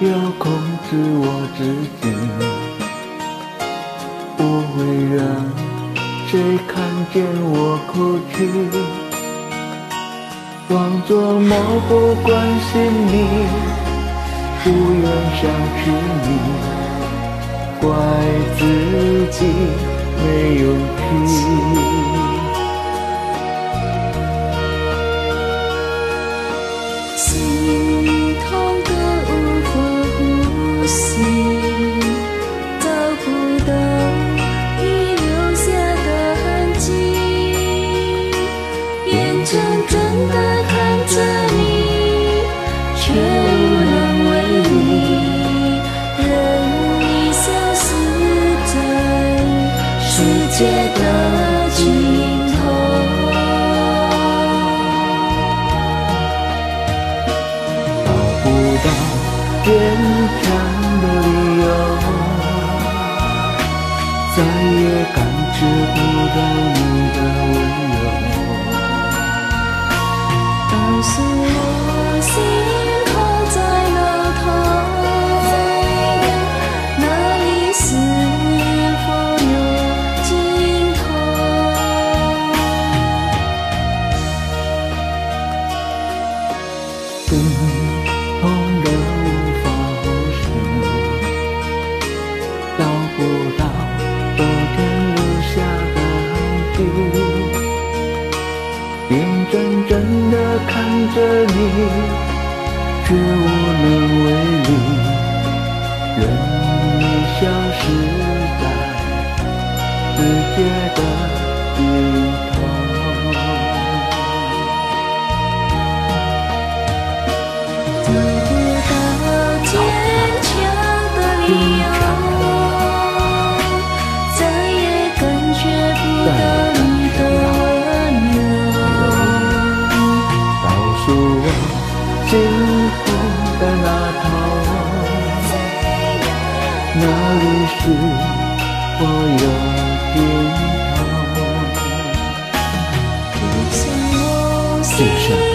要控制我自己，不会让谁看见我哭泣，装作漠不关心你，不愿想起你，怪自己没勇气。 心痛得无法呼吸，找不到你留下的痕迹，眼睁睁地看着你，却无能为力，任你消失在世界的尽头。 坚强的理由，再也感知不到你的温柔。 告诉我，心痛在哪头？哪里是否有尽头？ 心痛的找不到昨天留下的痕迹，眼睁睁地看着你，却无能为力，任你消失在世界的尽头。 找不到坚强的理由，再也感觉不到你的温柔。 告诉我，幸福在哪头？哪里是我有尽头？ 就像我心